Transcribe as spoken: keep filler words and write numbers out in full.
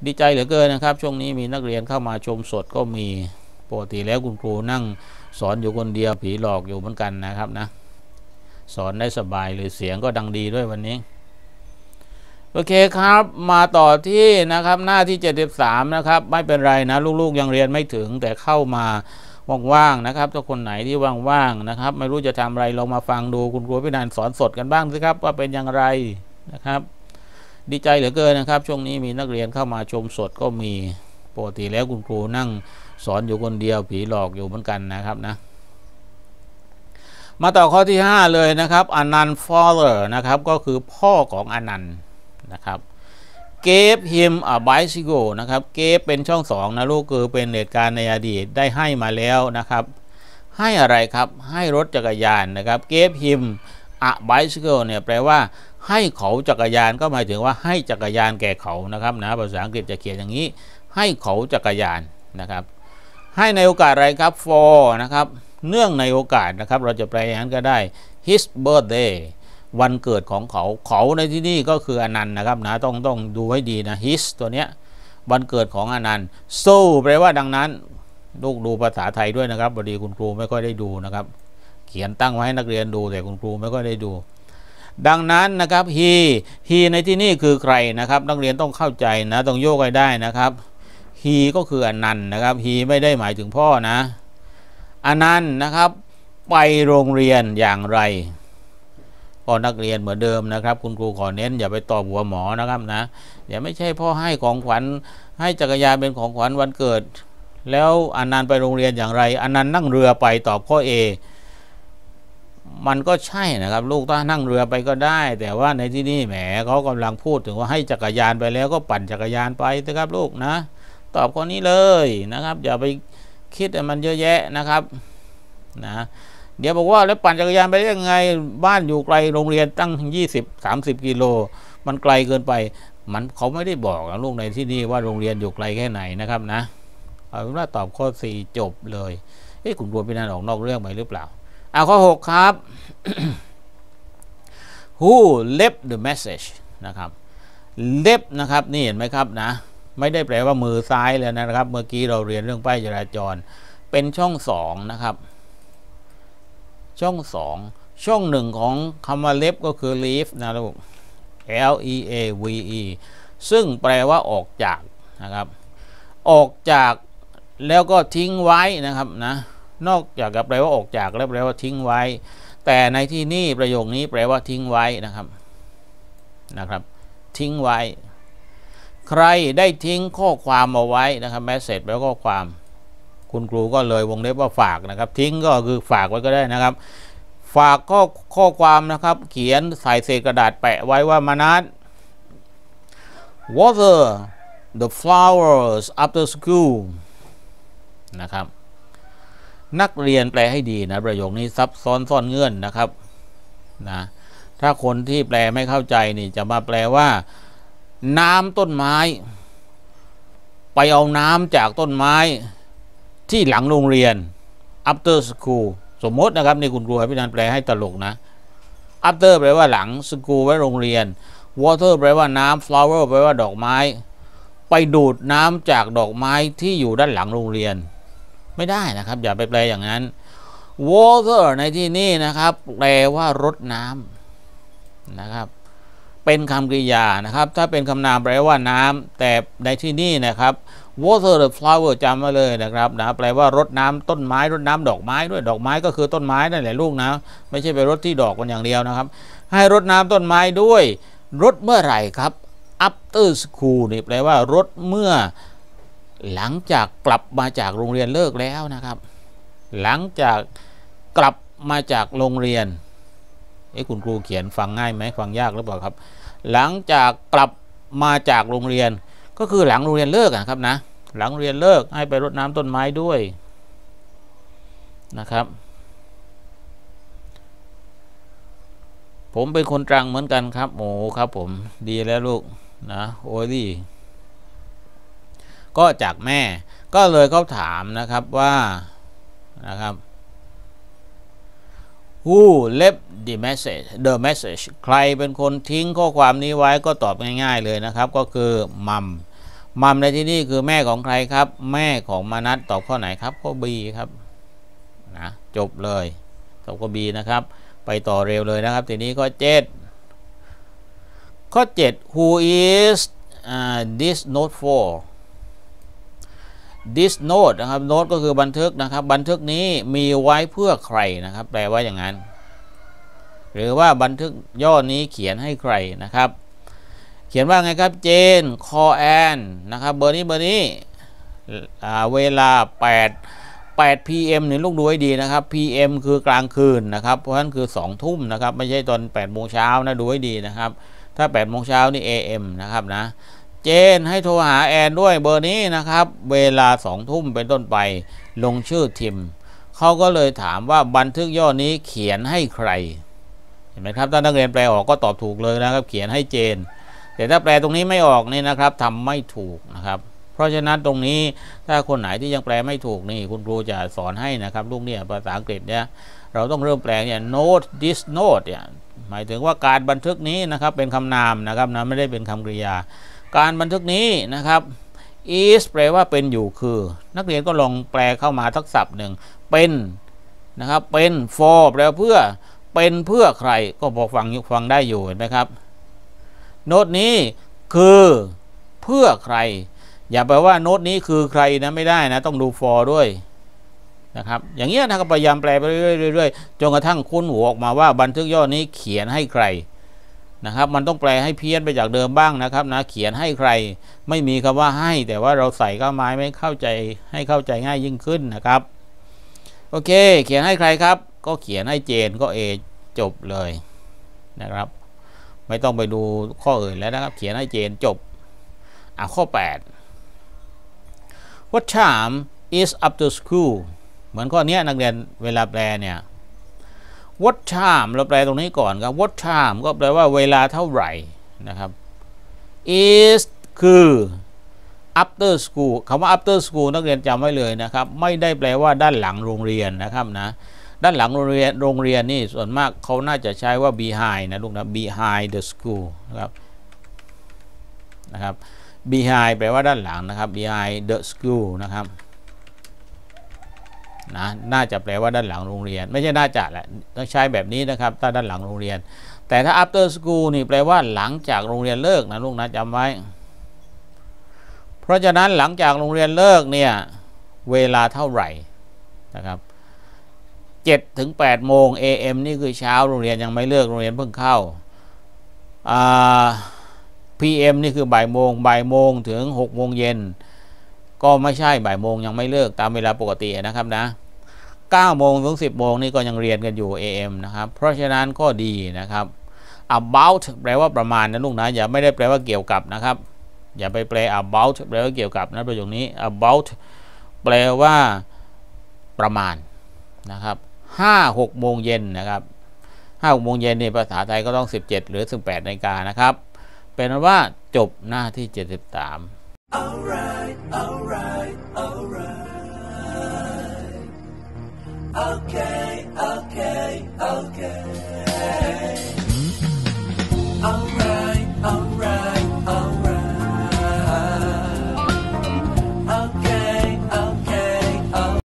ดีใจเหลือเกินนะครับช่วงนี้มีนักเรียนเข้ามาชมสดก็มีปกติแล้วคุณครูนั่งสอนอยู่คนเดียวผีหลอกอยู่เหมือนกันนะครับนะสอนได้สบายเลยเสียงก็ดังดีด้วยวันนี้โอเคครับมาต่อที่นะครับหน้าที่เจ็ดสิบสามนะครับไม่เป็นไรนะลูกๆยังเรียนไม่ถึงแต่เข้ามาว่างๆนะครับถ้าคนไหนที่ว่างๆนะครับไม่รู้จะทำอะไรลองมาฟังดูคุณครูพี่นันสอนสดกันบ้างสิครับว่าเป็นอย่างไรนะครับดีใจเหลือเกินนะครับช่วงนี้มีนักเรียนเข้ามาชมสดก็มีปกติแล้วคุณครูนั่งสอนอยู่คนเดียวผีหลอกอยู่เหมือนกันนะครับนะมาต่อข้อที่ห้าเลยนะครับอนันต์ father นะครับก็คือพ่อของอนันต์นะครับ gave him a bicycle นะครับ gave เป็นช่องสองนะลูกคือเป็นเหตุการณ์ในอดีตได้ให้มาแล้วนะครับให้อะไรครับให้รถจักรยานนะครับ gave him a bicycle เนี่ยแปลว่าให้เขาจักรยานก็หมายถึงว่าให้จักรยานแก่เขานะครับนะภาษาอังกฤษจะเขียนอย่างนี้ให้เขาจักรยานนะครับให้ในโอกาสอะไรครับ for นะครับเนื่องในโอกาสนะครับเราจะแปลอย่างนั้นก็ได้ his birthday วันเกิดของเขาเขาในที่นี่ก็คืออนันต์นะครับนะต้องต้องดูให้ดีนะ his ตัวเนี้ยวันเกิดของอนันต์ so แปลว่าดังนั้นลูกดูภาษาไทยด้วยนะครับพอดีคุณครูไม่ค่อยได้ดูนะครับเขียนตั้งไว้ให้นักเรียนดูแต่คุณครูไม่ค่อยได้ดูดังนั้นนะครับ he he ในที่นี่คือใครนะครับนักเรียนต้องเข้าใจนะต้องโยกให้ได้นะครับ he ก็คืออนันต์นะครับ he ไม่ได้หมายถึงพ่อนะอนันต์นะครับไปโรงเรียนอย่างไรก็นักเรียนเหมือนเดิมนะครับคุณครูขอเน้นอย่าไปตอบหัวหมอนะครับนะอย่าไม่ใช่พ่อให้ของขวัญให้จักรยานเป็นของขวัญวันเกิดแล้วอนันต์ไปโรงเรียนอย่างไรอนันต์นั่งเรือไปตอบข้อ A มันก็ใช่นะครับลูกถ้านั่งเรือไปก็ได้แต่ว่าในที่นี่แหมเขากำลังพูดถึงว่าให้จักรยานไปแล้วก็ปั่นจักรยานไปนะครับลูกนะตอบข้อนี้เลยนะครับอย่าไปคิดมันเยอะแยะนะครับนะเดี๋ยวบอกว่าแล้วปั่นจักรยานไปได้ยังไงบ้านอยู่ไกลโรงเรียนตั้งยี่สิบ สามสิบกิโลมันไกลเกินไปมันเขาไม่ได้บอกนะลูกในที่นี่ว่าโรงเรียนอยู่ไกลแค่ไหนนะครับนะเอาเป็นว่าตอบข้อสี่จบเลยเอ๊ะคุณครูพี่นันออกนอกเรื่องไปหรือเปล่าเอาข้อหกครับ who left the message นะครับ left นะครับนี่เห็นไหมครับนะไม่ได้แปลว่ามือซ้ายเลยนะครับเมื่อกี้เราเรียนเรื่องป้ายจราจรเป็นช่องสองนะครับช่องสองช่องหนึ่งของคำว่า left ก็คือ leave นะลูก L E A V E ซึ่งแปลว่าออกจากนะครับออกจากแล้วก็ทิ้งไว้นะครับนะนอกจากจะแปลว่าออกจากแล้วแปลว่าทิ้งไว้แต่ในที่นี่ประโยคนี้แปลว่าทิ้งไว้นะครับนะครับทิ้งไว้ใครได้ทิ้งข้อความเอาไว้นะครับ message แปลว่าข้อความคุณครูก็เลยวงเล็บว่าฝากนะครับทิ้งก็คือฝากไว้ก็ได้นะครับฝากข้อข้อความนะครับเขียนใส่เศษกระดาษแปะไว้ว่ามานัด water the flowers after school นะครับนักเรียนแปลให้ดีนะประโยคนี้ซับซ้อนซ่อนเงื่อนนะครับนะถ้าคนที่แปลไม่เข้าใจนี่จะมาแปลว่าน้ำต้นไม้ไปเอาน้ำจากต้นไม้ที่หลังโรงเรียน after school สมมตินะครับนี่คุณครูให้พี่นันแปลให้ตลกนะ after แปลว่าหลัง school ไว้โรงเรียน water แปลว่าน้ำ flower แปลว่าดอกไม้ไปดูดน้ำจากดอกไม้ที่อยู่ด้านหลังโรงเรียนไม่ได้นะครับอย่าไปแปลอย่างนั้น water ในที่นี้นะครับแปลว่ารดน้ำนะครับเป็นคำกริยานะครับถ้าเป็นคำนามแปลว่าน้ำแต่ในที่นี้นะครับ water the flower จำมาเลยนะครับนะแปลว่ารดน้ำต้นไม้รดน้ำดอกไม้ด้วยดอกไม้ก็คือต้นไม้นั่นแหละลูกนะไม่ใช่ไปรดที่ดอกมันอย่างเดียวนะครับให้รดน้ำต้นไม้ด้วยรดเมื่อไหร่ครับ after school นี่แปลว่ารดเมื่อหลังจากกลับมาจากโรงเรียนเลิกแล้วนะครับหลังจากกลับมาจากโรงเรียนเอ้คุณครูเขียนฟังง่ายไหมฟังยากหรือเปล่าครับหลังจากกลับมาจากโรงเรียนก็คือหลังโรงเรียนเลิกนะครับนะหลังเรียนเลิกให้ไปรดน้ำต้นไม้ด้วยนะครับผมเป็นคนตรังเหมือนกันครับโอ้ครับผมดีแล้วลูกนะโอ้ยก็จากแม่ก็เลยเขาถามนะครับว่านะครับ who left the message the message ใครเป็นคนทิ้งข้อความนี้ไว้ก็ตอบง่ายๆเลยนะครับก็คือมัมมัมในที่นี้คือแม่ของใครครับแม่ของมนัสตอบข้อไหนครับข้อ B ครับนะจบเลยตอบข้อ B นะครับไปต่อเร็วเลยนะครับทีนี้ข้อเจ็ดข้อเจ็ด who is uh, this note for this note นะครับ note ก็คือบันทึกนะครับบันทึกนี้มีไว้เพื่อใครนะครับแปลว่าอย่างนั้นหรือว่าบันทึกย่อนี้เขียนให้ใครนะครับเขียนว่าไงครับเจนคอแอนนะครับเบอร์นี้เบอร์นี้เวลา8 8 พี เอ็ม นี่ลูกดูให้ดีนะครับ พี เอ็ม คือกลางคืนนะครับเพราะฉะนั้นคือสองทุ่มนะครับไม่ใช่ตอนแปดโมงเช้านะดูให้ดีนะครับถ้าแปดโมงเช้านี่ เอ เอ็ม นะครับนะเจนให้โทรหาแอนด้วยเบอร์นี้นะครับเวลาสองทุ่มเป็นต้นไปลงชื่อทิมเขาก็เลยถามว่าบันทึกย่อนี้เขียนให้ใครเห็นไหมครับถ้านักเรียนแปลออกก็ตอบถูกเลยนะครับเขียนให้เจนแต่ถ้าแปลตรงนี้ไม่ออกนี่นะครับทำไม่ถูกนะครับเพราะฉะนั้นตรงนี้ถ้าคนไหนที่ยังแปลไม่ถูกนี่คุณครูจะสอนให้นะครับลูกเนี่ยภาษาอังกฤษเนี่ยเราต้องเริ่มแปลเนี่ย note this note เนี่ยหมายถึงว่าการบันทึกนี้นะครับเป็นคำนามนะครับนะไม่ได้เป็นคำกริยาการบันทึกนี้นะครับ is แปลว่าเป็นอยู่คือนักเรียนก็ลองแปลเข้ามาทักศัพท์หนึ่งเป็นนะครับเป็น for แปลเพื่อเป็นเพื่อใครก็พอฟังฟังได้อยู่เห็นไหมครับโน้ตนี้คือเพื่อใครอย่าแปลว่าโน้ตนี้คือใครนะไม่ได้นะต้องดู for ด้วยนะครับอย่างเงี้ยนะครับพยายามแปลไปเรื่อยๆจนกระทั่งคุ้นหัวออกมาว่าบันทึกย่อนี้เขียนให้ใครนะครับมันต้องแปลให้เพี้ยนไปจากเดิมบ้างนะครับนะเขียนให้ใครไม่มีคำว่าให้แต่ว่าเราใส่เข้ามาไม่เข้าใจให้เข้าใจง่ายยิ่งขึ้นนะครับโอเคเขียนให้ใครครับก็เขียนให้เจนก็เอจบเลยนะครับไม่ต้องไปดูข้ออื่นแล้วนะครับเขียนให้เจนจบอ่ะข้อแปด What time is after school เหมือนข้อนี้นักเรียนเวลาแปลเนี่ย What time เราแปลตรงนี้ก่อนครับ What time ก็แปลว่าเวลาเท่าไหร่นะครับ is คือ after school คำว่า after school นักเรียนจำไว้เลยนะครับไม่ได้แปลว่าด้านหลังโรงเรียนนะครับนะด้านหลังโรงเรียนโรงเรียนนี่ส่วนมากเขาน่าจะใช้ว่า behind นะลูกนะ behind the school นะครับนะครับ behind แปลว่าด้านหลังนะครับ behind the school นะครับนะน่าจะแปลว่าด้านหลังโรงเรียนไม่ใช่น่าจะแหละต้องใช้แบบนี้นะครับถ้าด้านหลังโรงเรียนแต่ถ้า after school นี่แปลว่าหลังจากโรงเรียนเลิกนะลูกนะจำไว้เพราะฉะนั้นหลังจากโรงเรียนเลิกเนี่ยเวลาเท่าไหร่นะครับเจ็ดถึงแปดโมง เอ เอ็ม นี่คือเช้าโรงเรียนยังไม่เลิกโรงเรียนเพิ่งเข้า พี เอ็ม นี่คือบ่ายโมงบ่ายโมงถึงหกโมงเย็นก็ไม่ใช่บ่ายโมงยังไม่เลิกตามเวลาปกตินะครับนะเก้าโมงถึงสิบโมงนี่ก็ยังเรียนกันอยู่ เอ เอ็ม นะครับเพราะฉะนั้นก็ดีนะครับ about แปลว่าประมาณนะลูกนะอย่าไม่ได้แปลว่าเกี่ยวกับนะครับอย่าไปแปล about แปลว่าเกี่ยวกับนะประโยคนี้ about แปลว่าประมาณนะครับห้าหกโมงเย็นนะครับห้าหกโมงเย็นในภาษาไทยก็ต้องสิบเจ็ดหรือสิบแปดนาฬิกานะครับเป็นว่าจบหน้าที่เจ็ดสิบสาม Alright, alright, alright. Okay.